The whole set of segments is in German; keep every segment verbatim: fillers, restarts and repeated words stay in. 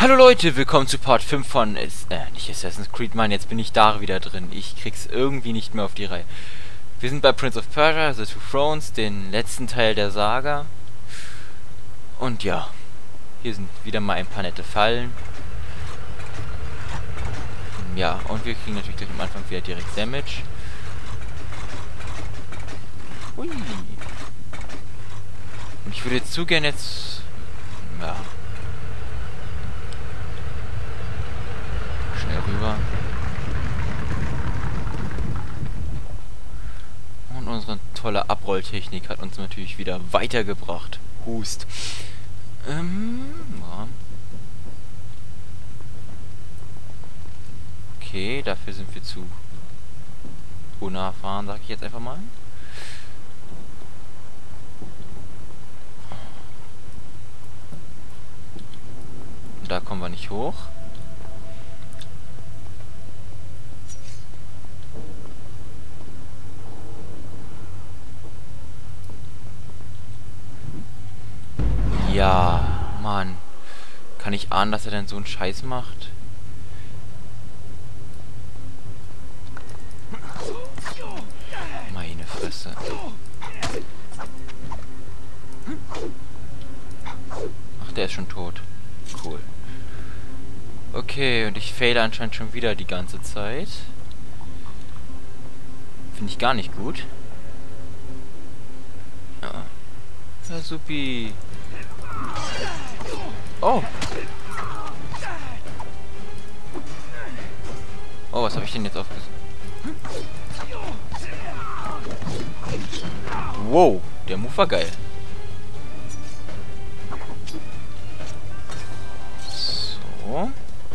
Hallo Leute, willkommen zu Part fünf von, äh, nicht Assassin's Creed, Mann, jetzt bin ich da wieder drin. Ich krieg's irgendwie nicht mehr auf die Reihe. Wir sind bei Prince of Persia, The Two Thrones, den letzten Teil der Saga. Und ja, hier sind wieder mal ein paar nette Fallen. Ja, und wir kriegen natürlich gleich am Anfang wieder direkt Damage. Hui. Und ich würde jetzt zu gern jetzt... Ja... Schnell rüber. Und unsere tolle Abrolltechnik hat uns natürlich wieder weitergebracht. Hust. Ähm, ja. Okay, dafür sind wir zu unerfahren, sag ich jetzt einfach mal. Und da kommen wir nicht hoch. Ja, Mann. Kann ich ahnen, dass er denn so einen Scheiß macht? Meine Fresse. Ach, der ist schon tot. Cool. Okay, und ich faile anscheinend schon wieder die ganze Zeit. Finde ich gar nicht gut. Ja. Ja, supi. Oh. Oh, was habe ich denn jetzt aufgesucht? Wow, der Move war geil. So.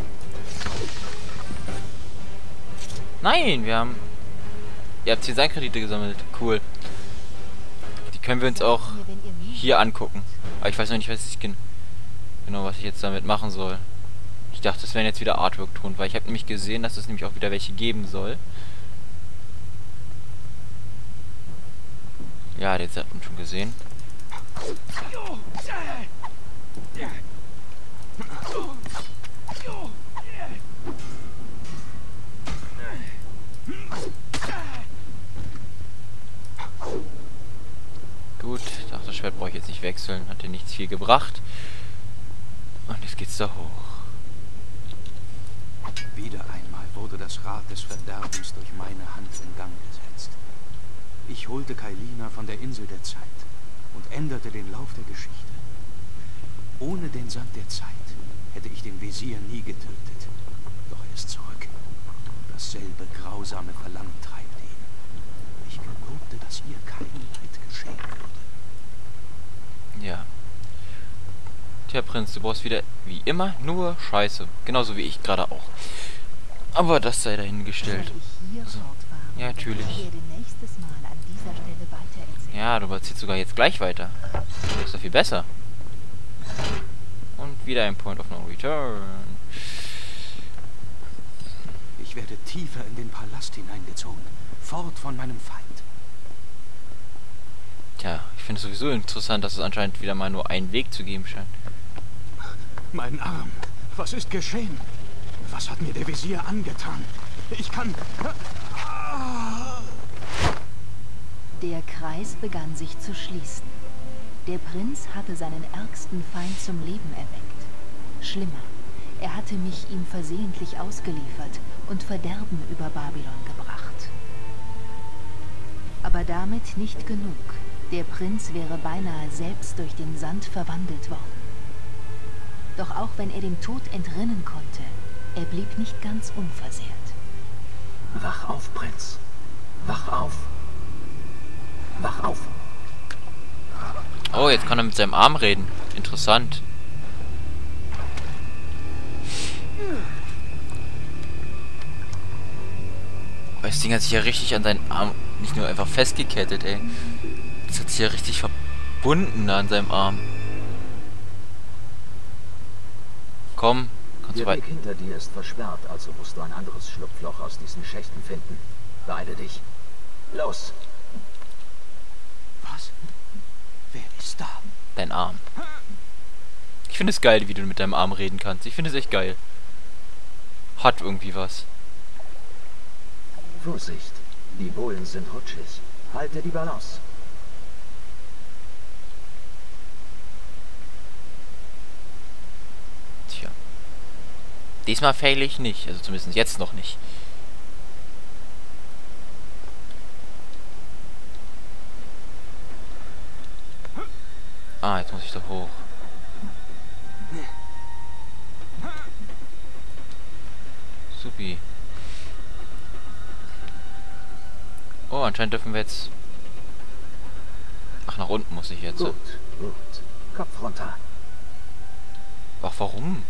Nein, wir haben... Ihr habt Designkredite gesammelt. Cool. Die können wir uns auch hier angucken. Aber ich weiß noch nicht, was ich gen genau, was ich jetzt damit machen soll. Ich dachte, das wären jetzt wieder Artwork-Ton, weil ich habe nämlich gesehen, dass es nämlich auch wieder welche geben soll. Ja, jetzt hat man schon gesehen. Gut, ich dachte, das Schwert brauche ich jetzt nicht wechseln. Hat dir nichts viel gebracht. Und jetzt geht's da hoch. Wieder einmal wurde das Rad des Verderbens durch meine Hand in Gang gesetzt. Ich holte Kailina von der Insel der Zeit und änderte den Lauf der Geschichte. Ohne den Sand der Zeit hätte ich den Wesir nie getötet. Doch er ist zurück. Dasselbe grausame Verlangen treibt ihn. Ich gelobte, dass ihr kein Leid geschehen würde. Ja. Tja, Prinz, du brauchst wieder, wie immer, nur Scheiße. Genauso wie ich gerade auch. Aber das sei dahingestellt. So. Ja, natürlich. Ja, du erzählst sogar jetzt gleich weiter. Das ist doch viel besser. Und wieder ein Point of No Return. Ich werde tiefer in den Palast hineingezogen. Fort von meinem Feind. Tja, ich finde es sowieso interessant, dass es anscheinend wieder mal nur einen Weg zu geben scheint. Mein Arm. Was ist geschehen? Was hat mir der Wesir angetan? Ich kann... Der Kreis begann sich zu schließen. Der Prinz hatte seinen ärgsten Feind zum Leben erweckt. Schlimmer, er hatte mich ihm versehentlich ausgeliefert und Verderben über Babylon gebracht. Aber damit nicht genug. Der Prinz wäre beinahe selbst durch den Sand verwandelt worden. Doch auch wenn er dem Tod entrinnen konnte, er blieb nicht ganz unversehrt. Wach auf, Prinz. Wach auf. Wach auf. Oh, jetzt kann er mit seinem Arm reden. Interessant. Das Ding hat sich ja richtig an seinen Arm nicht nur einfach festgekettet, ey. Das hat sich ja richtig verbunden an seinem Arm. Komm, kannst du Der weit... Weg hinter dir ist versperrt, also musst du ein anderes Schlupfloch aus diesen Schächten finden. Beeile dich. Los! Was? Wer ist da? Dein Arm. Ich finde es geil, wie du mit deinem Arm reden kannst. Ich finde es echt geil. Hat irgendwie was. Vorsicht, die Bohlen sind rutschig. Halte die Balance. Tja. Diesmal faile ich nicht. Also zumindest jetzt noch nicht. Ah, jetzt muss ich doch hoch. Supi. Oh, anscheinend dürfen wir jetzt... Ach, nach unten muss ich jetzt. Gut, gut. Kopf runter. Ach, warum?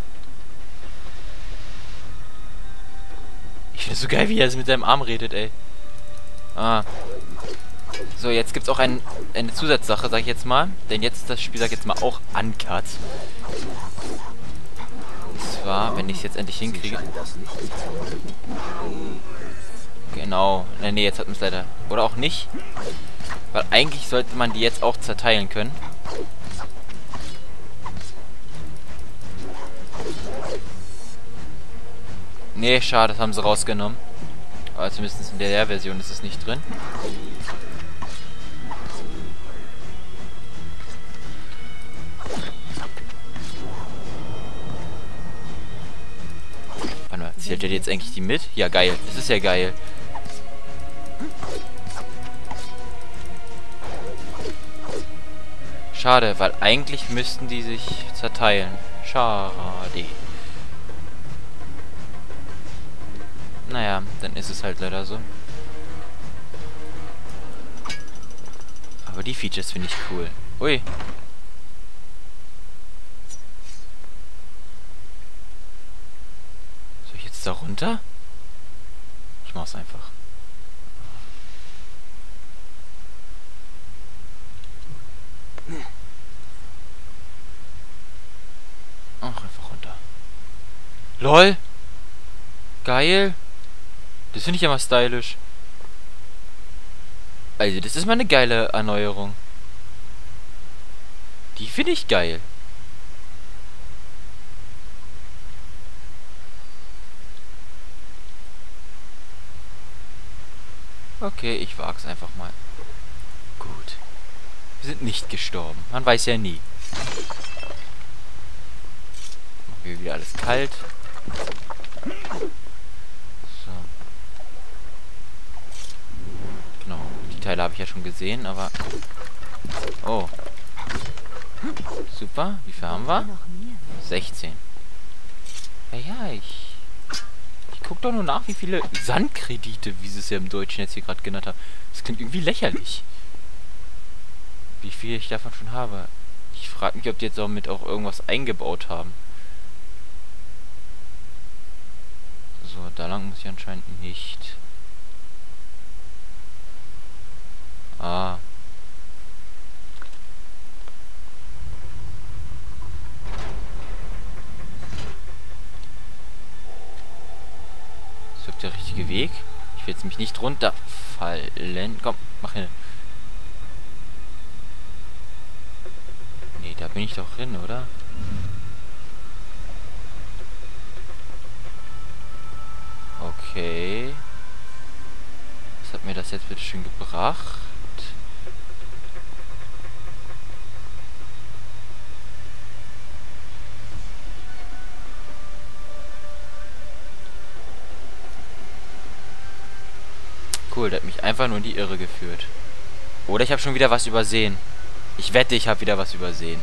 Ich finde es so geil, wie er es mit seinem Arm redet, ey. Ah. So, jetzt gibt's auch ein, eine Zusatzsache, sag ich jetzt mal. Denn jetzt ist das Spiel, sag ich jetzt mal, auch uncut. Und zwar, wenn ich es jetzt endlich hinkriege. Genau. Nee, nee, jetzt hat man es leider. Oder auch nicht. Weil eigentlich sollte man die jetzt auch zerteilen können. Nee, schade, das haben sie rausgenommen. Aber zumindest in der Version ist es nicht drin. Warte mal, zählt der jetzt eigentlich die mit? Ja, geil. Das ist ja geil. Schade, weil eigentlich müssten die sich zerteilen. Schade. Naja, dann ist es halt leider so. Aber die Features finde ich cool. Ui. Soll ich jetzt da runter? Ich mach's einfach. Ach, einfach runter. LOL! Geil! Das finde ich ja mal stylisch. Also, das ist mal eine geile Erneuerung. Die finde ich geil. Okay, ich wag's einfach mal. Gut. Wir sind nicht gestorben. Man weiß ja nie. Machen wir wieder alles kalt. So. Genau. Die Teile habe ich ja schon gesehen, aber... Oh. Super. Wie viel haben wir? sechzehn. Ja, ja, ich... Ich guck doch nur nach, wie viele Sandkredite, wie sie es ja im Deutschen jetzt hier gerade genannt haben. Das klingt irgendwie lächerlich. Wie viel ich davon schon habe. Ich frage mich, ob die jetzt damit auch irgendwas eingebaut haben. So, da lang muss ich anscheinend nicht. Ah. Ist das der richtige Weg? Ich will jetzt mich nicht runterfallen. Komm, mach hin. Nee, da bin ich doch hin, oder? Okay. Was hat mir das jetzt bitte schön gebracht? Cool, der hat mich einfach nur in die Irre geführt. Oder ich habe schon wieder was übersehen. Ich wette, ich habe wieder was übersehen.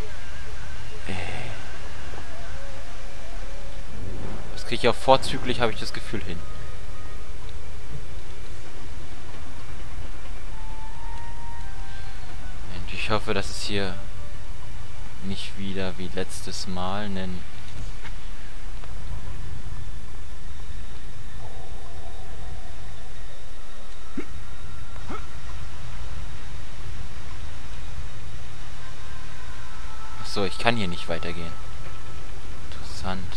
Das kriege ich auch vorzüglich, habe ich das Gefühl, hin. Und ich hoffe, dass es hier nicht wieder wie letztes Mal einen... So, ich kann hier nicht weitergehen. Interessant.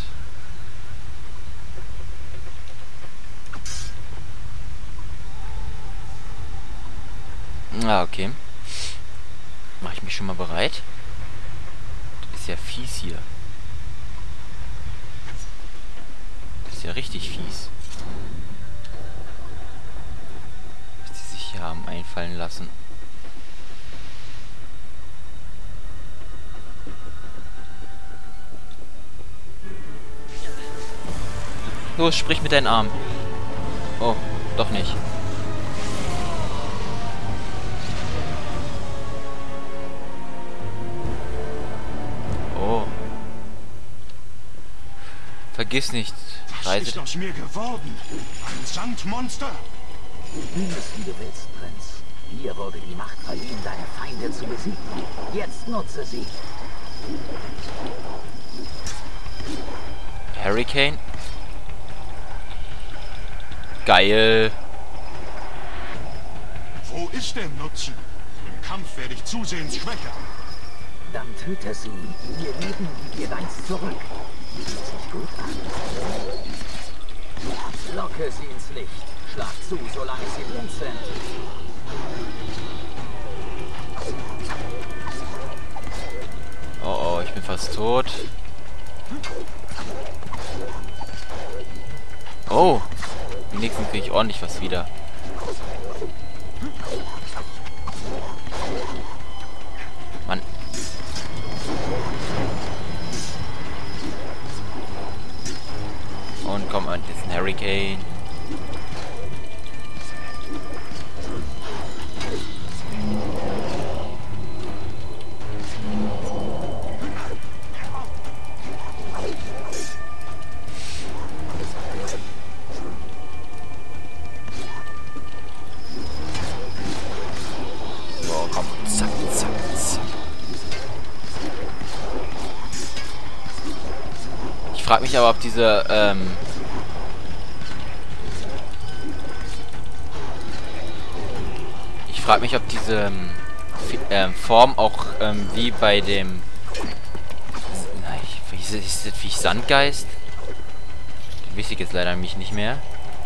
Ah, okay. Mache ich mich schon mal bereit. Das ist ist ja fies hier. Das ist ja richtig fies. Was die sich hier haben einfallen lassen. Los, sprich mit deinen Armen. Oh, doch nicht. Oh. Vergiss nicht, Was Reise... ist aus mir geworden? Ein Sandmonster? Nimm es, wie du willst, Prinz. Dir wurde die Macht verliehen, deine Feinde zu besiegen. Jetzt nutze sie. Hurricane? Geil. Wo ist der Nutzen? Im Kampf werde ich zusehends schwächer. Dann töte sie. Ihr Leben gibt dir deins zurück. Fühlt sich gut an. Locke sie ins Licht. Schlag zu, solange sie blind sind. Oh oh, ich bin fast tot. Oh. Die nächsten kriege ich ordentlich was wieder. Mann. Und komm, und jetzt ein Hurricane. So, komm. Zack, zack, zack. Ich frage mich aber, ob diese, ähm... Ich frage mich, ob diese ähm, Form auch ähm, wie bei dem... Na, ich, wie ist das, wie ich Sandgeist? Den weiß ich jetzt leider mich nicht mehr.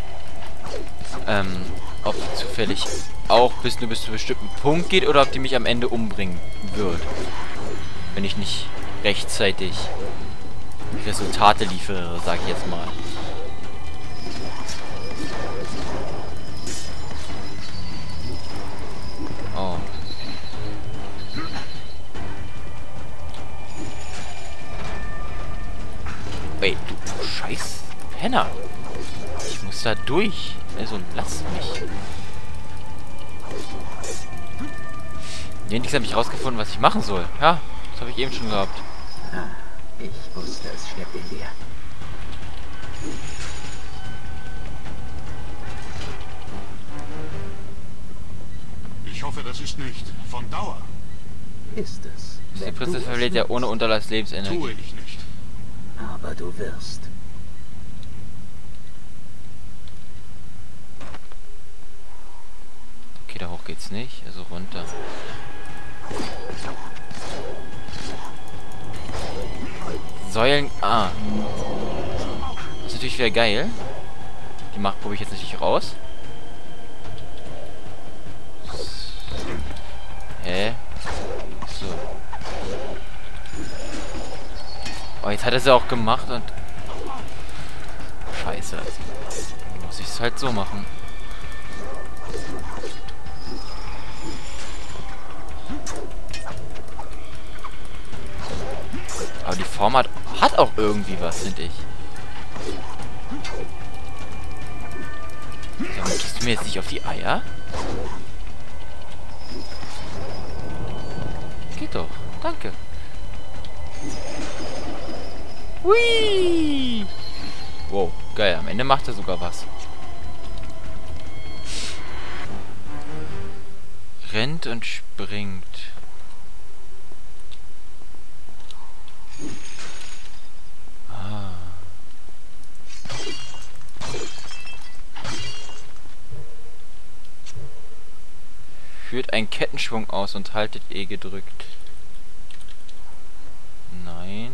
Ähm, ob die zufällig auch bis nur bis zu einem bestimmten Punkt geht oder ob die mich am Ende umbringen wird. Wenn ich nicht rechtzeitig Resultate liefere, sag ich jetzt mal. Oh. Ey, du scheiß Penner. Ich muss da durch. Also, lass mich. Endlich habe ich rausgefunden, was ich machen soll. Ja, das habe ich eben schon gehabt. Ah, ich wusste, es steckt in dir. Ich hoffe, das ist nicht von Dauer. Ist es. Die wenn Prinzessin du es verliert ja willst. ohne Unterlass Tue Lebensenergie. ich nicht. Aber du wirst. Okay, da hoch geht's nicht. Also runter. Säulen... Ah. Das ist natürlich wieder geil. Die Macht probiere ich jetzt natürlich raus. Hä? So. Oh, jetzt hat er sie auch gemacht und... Scheiße. Muss ich es halt so machen. Aber die Form hat, hat auch irgendwie was, finde ich. Ja, gehst du mir jetzt nicht auf die Eier? Geht doch. Danke. Hui! Wow, geil. Am Ende macht er sogar was. Rennt und springt. Ah. Führt einen Kettenschwung aus und haltet E gedrückt. Nein.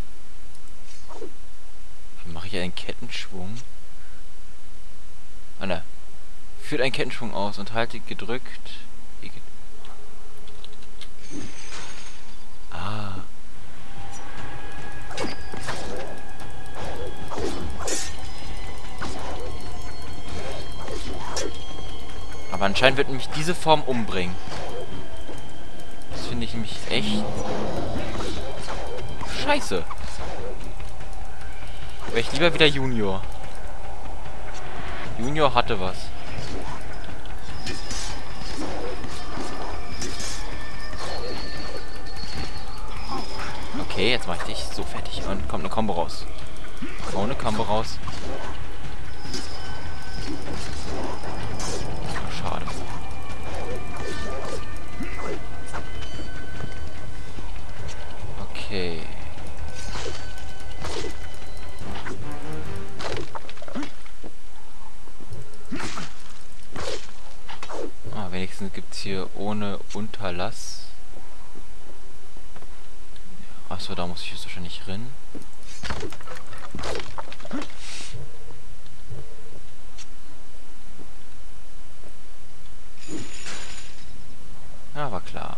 Wie mache ich einen Kettenschwung? Ah, ne. Führt einen Kettenschwung aus und haltet gedrückt. E gedrückt. Ah. Aber anscheinend wird mich diese Form umbringen. Das finde ich nämlich echt... Scheiße. Wäre ich lieber wieder Junior. Junior hatte was. Okay, jetzt mach ich dich so fertig. Und kommt eine Combo raus. Hau eine Combo raus. Schade. Okay. Ah, wenigstens gibt's hier ohne Unterlass. Achso, da muss ich jetzt wahrscheinlich rennen. Ja, war klar.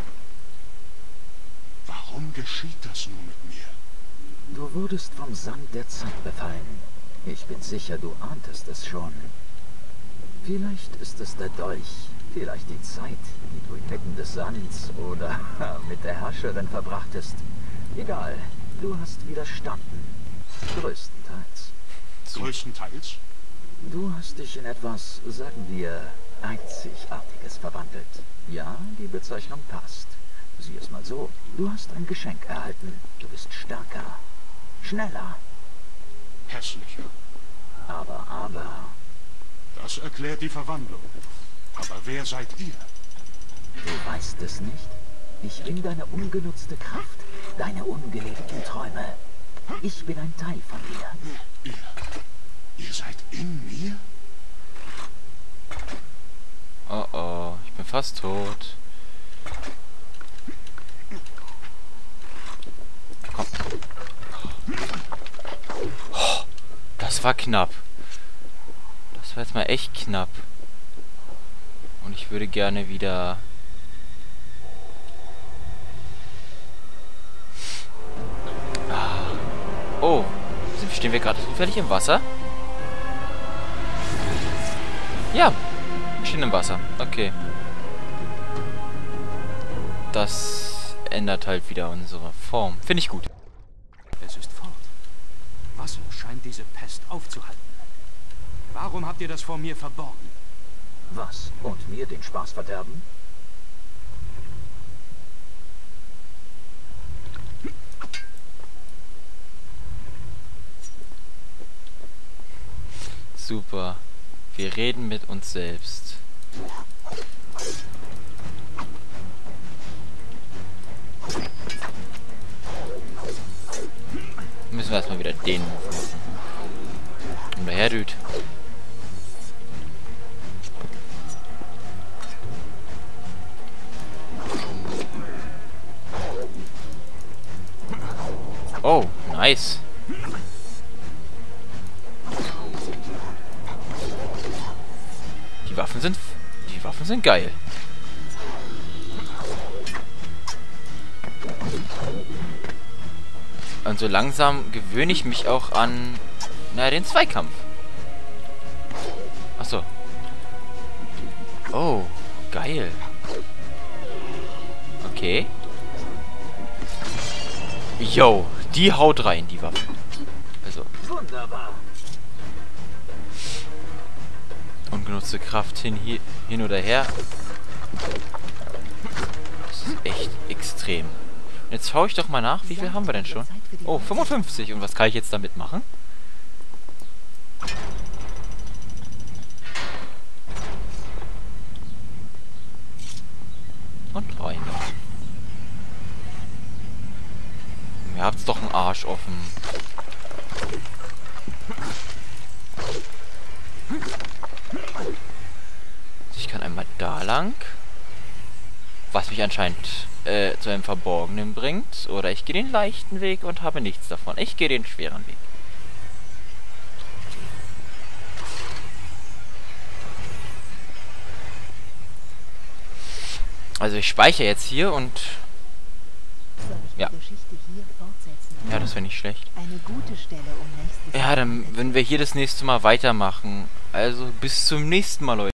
Warum geschieht das nur mit mir? Du wurdest vom Sand der Zeit befallen. Ich bin sicher, du ahntest es schon. Vielleicht ist es der Dolch, vielleicht die Zeit, die du inmitten des Sands oder mit der Herrscherin verbrachtest. Egal, du hast widerstanden. Größtenteils. Größtenteils? Du hast dich in etwas, sagen wir, Einzigartiges verwandelt. Ja, die Bezeichnung passt. Sieh es mal so. Du hast ein Geschenk erhalten. Du bist stärker, schneller. Hässlicher. Aber, aber... Das erklärt die Verwandlung. Aber wer seid ihr? Du weißt es nicht? Ich bin deine ungenutzte Kraft, deine ungelebten Träume. Ich bin ein Teil von dir. Ihr... Ihr seid in mir? Oh oh, ich bin fast tot. Komm. Oh, das war knapp. Das war jetzt mal echt knapp. Und ich würde gerne wieder... Ah. Oh, stehen wir gerade zufällig im Wasser? Ja, wir stehen im Wasser. Okay. Das ändert halt wieder unsere Form. Finde ich gut. Es ist fort. Wasser scheint diese Pest aufzuhalten. Warum habt ihr das vor mir verborgen? Was? Und mir den Spaß verderben? Super. Wir reden mit uns selbst. Müssen wir erstmal wieder den Move machen. Komm daher, Dude. Oh, nice. Die Waffen sind... Die Waffen sind geil. Und so langsam gewöhne ich mich auch an... Na, den Zweikampf. Achso. Oh, geil. Okay. Yo, die haut rein, die Waffe. Also. Wunderbar. Ungenutzte Kraft hin, hier, hin oder her. Das ist echt extrem. Jetzt schaue ich doch mal nach, wie viel haben wir denn schon? Oh, fünfundfünfzig. Und was kann ich jetzt damit machen? Und rein. Ihr habt's doch einen Arsch offen. Ich kann einmal da lang. Was mich anscheinend äh, zu einem Verborgenen bringt. Oder ich gehe den leichten Weg und habe nichts davon. Ich gehe den schweren Weg. Also ich speichere jetzt hier und... Ja. Ja, das wäre nicht schlecht. Eine gute Stelle, um nächstes Ja, dann, wenn wir hier das nächste Mal weitermachen. Also bis zum nächsten Mal, Leute.